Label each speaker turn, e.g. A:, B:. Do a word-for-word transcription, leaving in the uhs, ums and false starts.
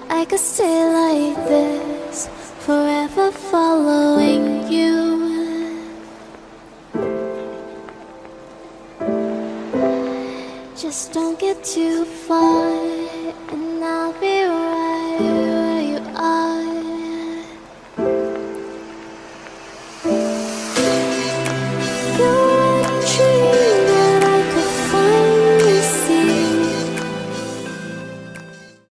A: I could stay like this, forever following you. Just don't get too far.